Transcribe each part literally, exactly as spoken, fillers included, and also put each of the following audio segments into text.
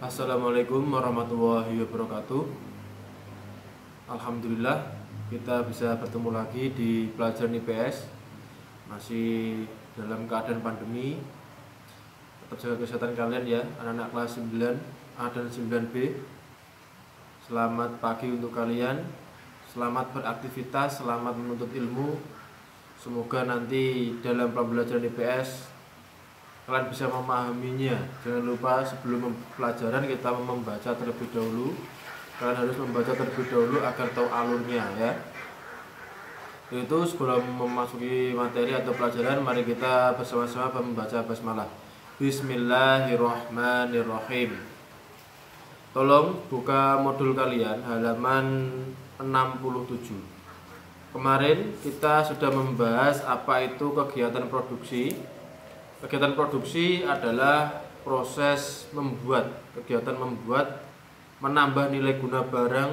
Assalamualaikum warahmatullahi wabarakatuh. Alhamdulillah kita bisa bertemu lagi di pelajaran I P S. Masih dalam keadaan pandemi. Tetap jaga kesehatan kalian ya, anak-anak kelas sembilan A dan sembilan B. Selamat pagi untuk kalian. Selamat beraktivitas, selamat menuntut ilmu. Semoga nanti dalam pembelajaran I P S kalian bisa memahaminya. Jangan lupa sebelum pelajaran kita membaca terlebih dahulu. Kalian harus membaca terlebih dahulu agar tahu alurnya ya. Itu sebelum memasuki materi atau pelajaran, mari kita bersama-sama membaca basmalah. Bismillahirrahmanirrahim. Tolong buka modul kalian halaman enam puluh tujuh. Kemarin kita sudah membahas apa itu kegiatan produksi. Kegiatan produksi adalah proses membuat, kegiatan membuat, menambah nilai guna barang.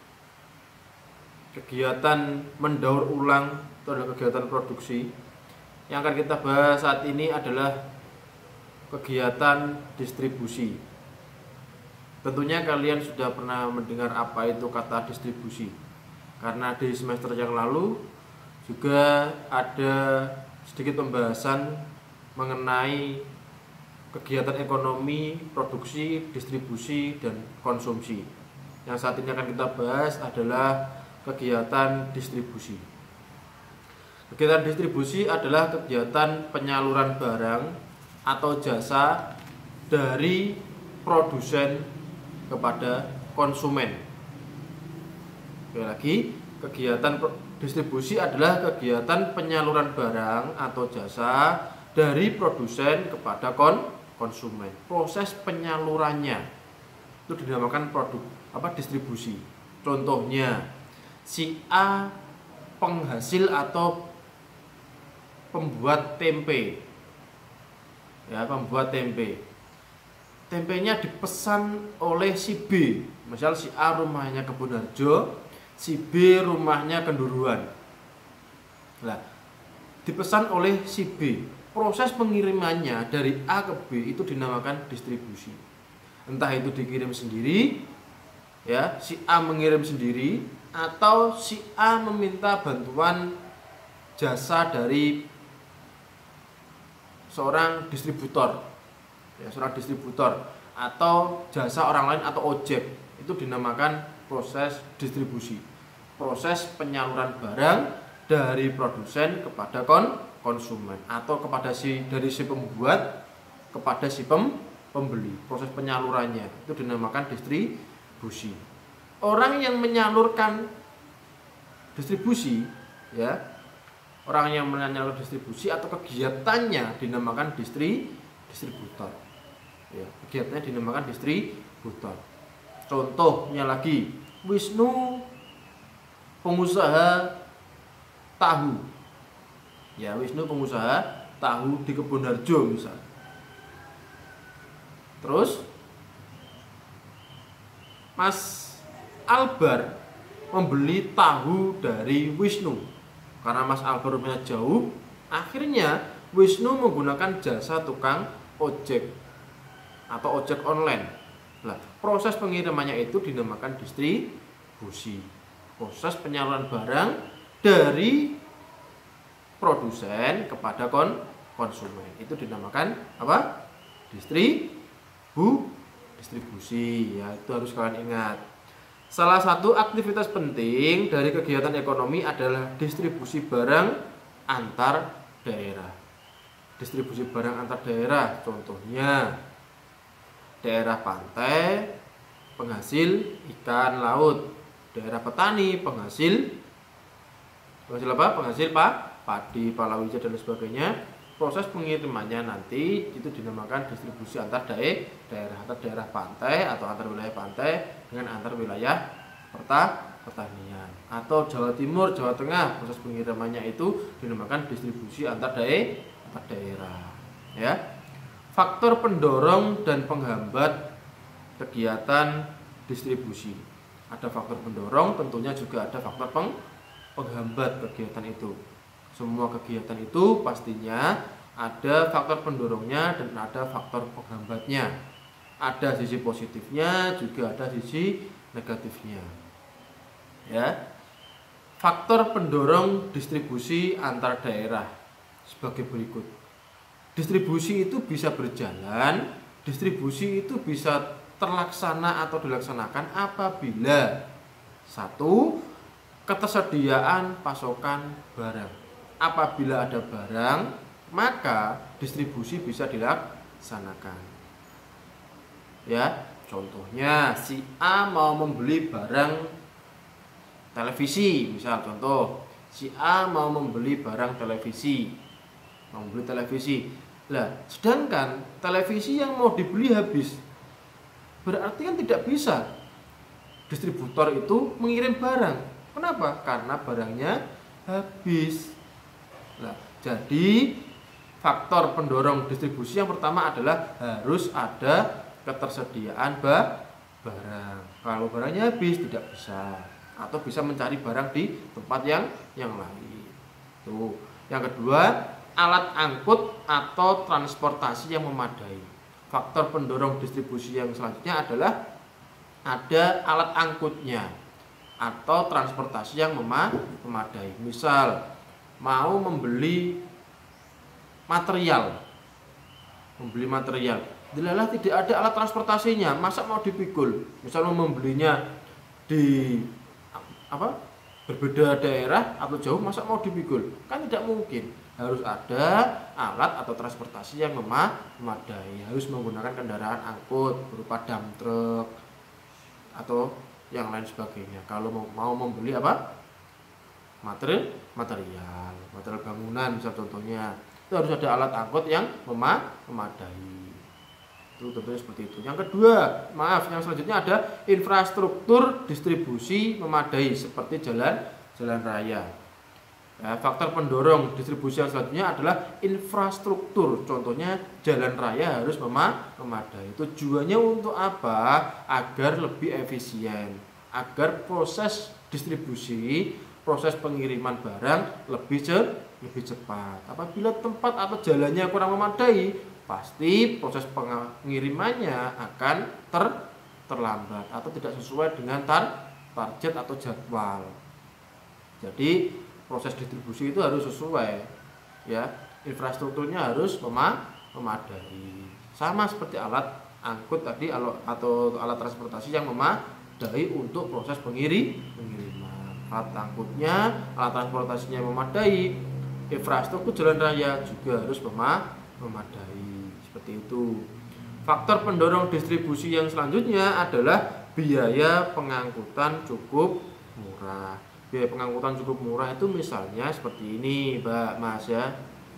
Kegiatan mendaur ulang itu adalah kegiatan produksi. Yang akan kita bahas saat ini adalah kegiatan distribusi. Tentunya kalian sudah pernah mendengar apa itu kata distribusi, karena di semester yang lalu juga ada sedikit pembahasan mengenai kegiatan ekonomi, produksi, distribusi, dan konsumsi. Yang saat ini akan kita bahas adalah kegiatan distribusi. Kegiatan distribusi adalah kegiatan penyaluran barang atau jasa dari produsen kepada konsumen. Sekali lagi, kegiatan distribusi adalah kegiatan penyaluran barang atau jasa dari produsen kepada kon konsumen. Proses penyalurannya itu dinamakan produk apa distribusi. Contohnya, si A penghasil atau pembuat tempe. Ya, pembuat tempe. Tempenya dipesan oleh si B. Misal si A rumahnya Kebonharjo, si B rumahnya Kenduruan. Nah, dipesan oleh si B. Proses pengirimannya dari A ke B itu dinamakan distribusi. Entah itu dikirim sendiri, ya, si A mengirim sendiri, atau si A meminta bantuan jasa dari seorang distributor, ya, seorang distributor, atau jasa orang lain atau ojek. Itu dinamakan proses distribusi. Proses penyaluran barang dari produsen kepada kon konsumen atau kepada si dari si pembuat kepada si pem, pembeli. Proses penyalurannya itu dinamakan distribusi. Orang yang menyalurkan distribusi, ya, orang yang menyalur distribusi atau kegiatannya dinamakan distri distributor. Ya, kegiatannya dinamakan distributor. Contohnya lagi, Wisnu pengusaha tahu. Ya, Wisnu pengusaha tahu di Kebonharjo misal. Terus Mas Albar membeli tahu dari Wisnu. Karena Mas Albar rumahnya jauh, akhirnya Wisnu menggunakan jasa tukang ojek atau ojek online. Nah, proses pengirimannya itu dinamakan distribusi. Proses penyaluran barang dari produsen kepada kon konsumen itu dinamakan apa? Distribu distribusi. Ya, itu harus kalian ingat. Salah satu aktivitas penting dari kegiatan ekonomi adalah distribusi barang antar daerah. Distribusi barang antar daerah, contohnya daerah pantai penghasil ikan laut, daerah petani penghasil penghasil apa? Penghasil pak padi, palawija, dan sebagainya. Proses pengirimannya nanti itu dinamakan distribusi antar daerah, antar daerah pantai atau antar wilayah pantai dengan antar wilayah perta pertanian. Atau Jawa Timur, Jawa Tengah, proses pengirimannya itu dinamakan distribusi antar daerah, antar daerah. Ya. Faktor pendorong dan penghambat kegiatan distribusi. Ada faktor pendorong, tentunya juga ada faktor peng penghambat kegiatan itu. Semua kegiatan itu pastinya ada faktor pendorongnya dan ada faktor penghambatnya. Ada sisi positifnya, juga ada sisi negatifnya. Ya. Faktor pendorong distribusi antar daerah sebagai berikut. Distribusi itu bisa berjalan, distribusi itu bisa terlaksana atau dilaksanakan apabila satu, ketersediaan pasokan barang. Apabila ada barang, maka distribusi bisa dilaksanakan. Ya, contohnya si A mau membeli barang televisi, misal contoh, si A mau membeli barang televisi, mau membeli televisi. Lah, sedangkan televisi yang mau dibeli habis, berarti kan tidak bisa distributor itu mengirim barang. Kenapa? Karena barangnya habis. Nah, jadi faktor pendorong distribusi yang pertama adalah harus ada ketersediaan barang. Kalau barangnya habis tidak bisa, atau bisa mencari barang di tempat yang yang lain. Tuh. Yang kedua, alat angkut atau transportasi yang memadai. Faktor pendorong distribusi yang selanjutnya adalah ada alat angkutnya atau transportasi yang memadai. Misal mau membeli material, membeli material, dilalah tidak ada alat transportasinya, masa mau dipikul? Misal mau membelinya di apa berbeda daerah atau jauh, masa mau dipikul? Kan tidak mungkin. Harus ada alat atau transportasi yang memadai. Harus menggunakan kendaraan angkut berupa dump truck atau yang lain sebagainya. Kalau mau, mau membeli apa? Material, material, material bangunan, misal contohnya, itu harus ada alat angkut yang memadai. Itu tentunya seperti itu. Yang kedua, maaf, yang selanjutnya ada infrastruktur distribusi memadai seperti jalan jalan raya. Ya, faktor pendorong distribusi yang selanjutnya adalah infrastruktur. Contohnya jalan raya harus memadai. Tujuannya untuk apa? Agar lebih efisien, agar proses distribusi, proses pengiriman barang lebih lebih cepat. Apabila tempat atau jalannya kurang memadai, pasti proses pengirimannya akan ter terlambat atau tidak sesuai dengan tar target atau jadwal. Jadi proses distribusi itu harus sesuai, ya, infrastrukturnya harus memadai. Sama seperti alat angkut tadi atau alat transportasi yang memadai untuk proses pengiri pengiriman. Alat angkutnya, alat transportasinya memadai, infrastruktur jalan raya juga harus memadai. Seperti itu. Faktor pendorong distribusi yang selanjutnya adalah biaya pengangkutan cukup murah. Biaya pengangkutan cukup murah itu misalnya seperti ini, Mbak, Mas, ya.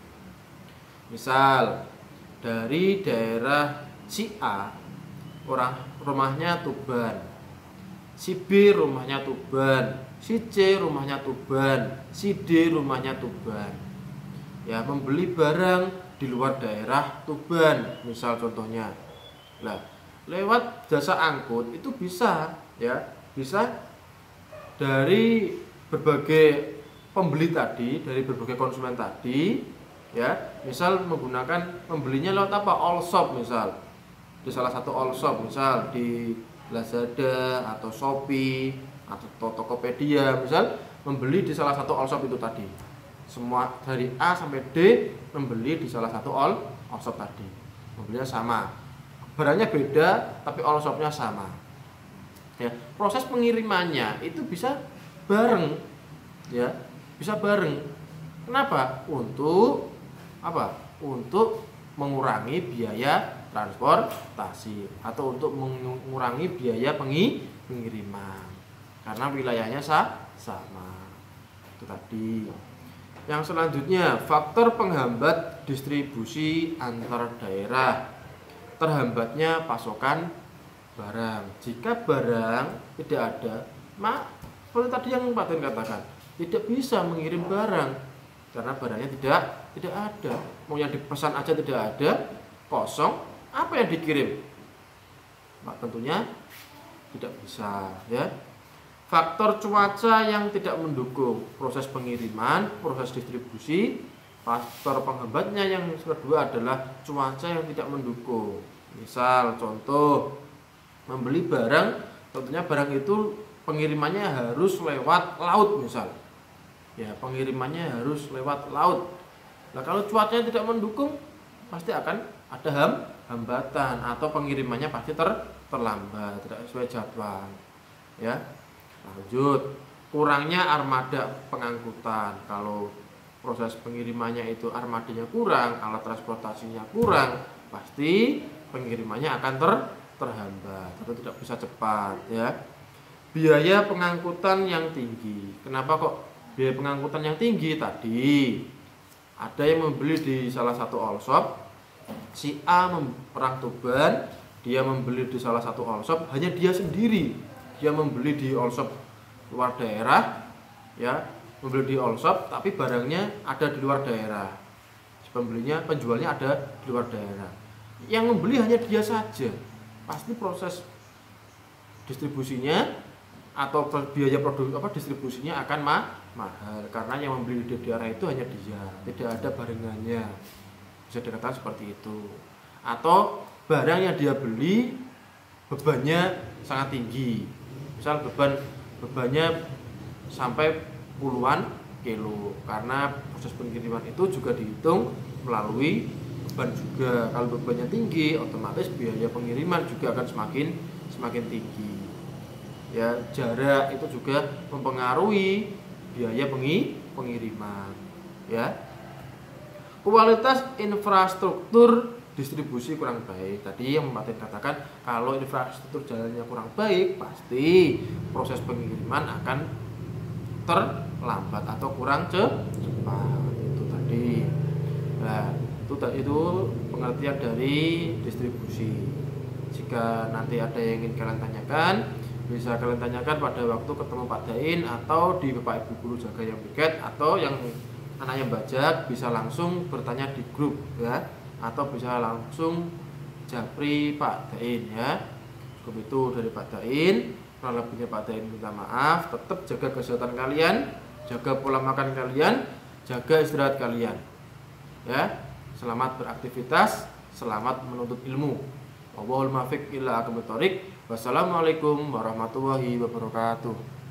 Misal dari daerah si A, orang rumahnya Tuban, si B rumahnya Tuban, si C rumahnya Tuban, si D rumahnya Tuban. Ya, membeli barang di luar daerah Tuban, misal contohnya. Lah, lewat jasa angkut itu bisa, ya, bisa dari berbagai pembeli tadi, dari berbagai konsumen tadi, ya, misal menggunakan membelinya lewat apa? All shop misal, di salah satu all shop, misal di Lazada atau Shopee atau Tokopedia, misal membeli di salah satu all shop itu tadi. Semua dari A sampai D membeli di salah satu all all shop tadi, membelinya sama, barangnya beda tapi all shopnya sama. Ya, proses pengirimannya itu bisa bareng, ya, bisa bareng. Kenapa? Untuk apa? Untuk mengurangi biaya transportasi atau untuk mengurangi biaya pengiriman karena wilayahnya sama. Itu tadi. Yang selanjutnya, faktor penghambat distribusi antar daerah. Terhambatnya pasokan barang. Jika barang tidak ada, mak seperti tadi yang Pak Den katakan, tidak bisa mengirim barang karena barangnya tidak tidak ada. Mau yang dipesan aja tidak ada, kosong, apa yang dikirim? Mak tentunya tidak bisa, ya. Faktor cuaca yang tidak mendukung proses pengiriman, proses distribusi. Faktor penghambatnya yang kedua adalah cuaca yang tidak mendukung. Misal contoh membeli barang, tentunya barang itu pengirimannya harus lewat laut misal. Ya, pengirimannya harus lewat laut. Nah, kalau cuacanya tidak mendukung, pasti akan ada ham, hambatan atau pengirimannya pasti ter, terlambat, tidak sesuai jadwal. Ya. Lanjut, kurangnya armada pengangkutan. Kalau proses pengirimannya itu armadanya kurang, alat transportasinya kurang, pasti pengirimannya akan ter, terhambat atau tidak bisa cepat, ya. Biaya pengangkutan yang tinggi. Kenapa kok biaya pengangkutan yang tinggi? Tadi ada yang membeli di salah satu all shop, si A perang Tuban, dia membeli di salah satu all shop, hanya dia sendiri, dia membeli di all shop luar daerah, ya, membeli di all shop, tapi barangnya ada di luar daerah, pembelinya, penjualnya ada di luar daerah, yang membeli hanya dia saja, pasti proses distribusinya atau biaya produk apa distribusinya akan ma mahal karena yang membeli di daerah itu hanya dia, tidak ada barengannya, bisa dikatakan seperti itu. Atau barang yang dia beli bebannya sangat tinggi, misal beban bebannya sampai puluhan kilo, karena proses pengiriman itu juga dihitung melalui beban juga. Kalau bebannya tinggi, otomatis biaya pengiriman juga akan semakin semakin tinggi. Ya, jarak itu juga mempengaruhi biaya pengi, pengiriman, ya. Kualitas infrastruktur distribusi kurang baik. Tadi yang Pak Tin katakan, kalau infrastruktur jalannya kurang baik, pasti proses pengiriman akan terlambat atau kurang cepat. Itu tadi. Nah, itu itu pengertian dari distribusi. Jika nanti ada yang ingin kalian tanyakan, bisa kalian tanyakan pada waktu ketemu Pak Dain atau di Bapak Ibu guru jaga yang piket, atau yang anak yang bajak bisa langsung bertanya di grup, ya, atau bisa langsung japri Pak Dain, ya. Cukup itu dari Pak Dain. Kurang lebihnya Pak Dain minta maaf. Tetap jaga kesehatan kalian, jaga pola makan kalian, jaga istirahat kalian, ya. Selamat beraktivitas, selamat menuntut ilmu. Wallahul muwaffiq ila aqwamit thoriq. Wassalamualaikum warahmatullahi wabarakatuh.